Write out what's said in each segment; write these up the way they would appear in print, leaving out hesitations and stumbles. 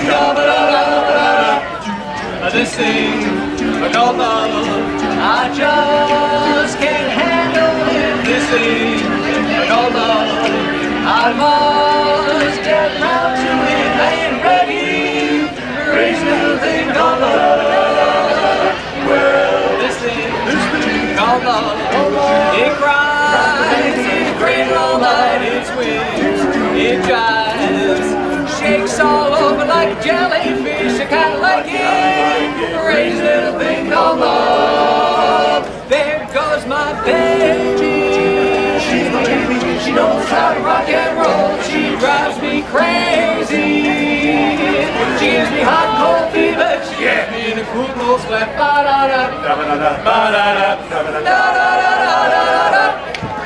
This thing called love, I just can't handle it. This thing called love, I must get round to it. I ain't ready to raise a little thing called love. Well, this thing called love, it cries, it cradles all night, it swings, it jives, shakes all over like a jellyfish. I kinda like it. Raise a little thing called love. There goes my baby. She's my baby. She knows how to rock and roll. She drives me crazy. She gives me hot and cold fever. She gets me in a cool cold sweat. Ba da da da da da da da da da da da.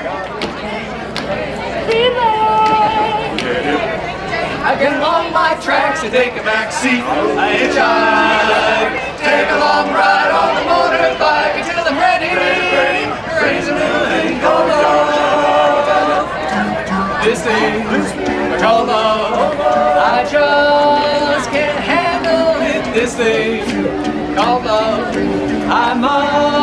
I get along my tracks and take a back seat. I hitchhike, take a long ride on the motorbike until I'm ready. Raise a little thing called love. This thing called love, I just can't handle it. This thing called love, I must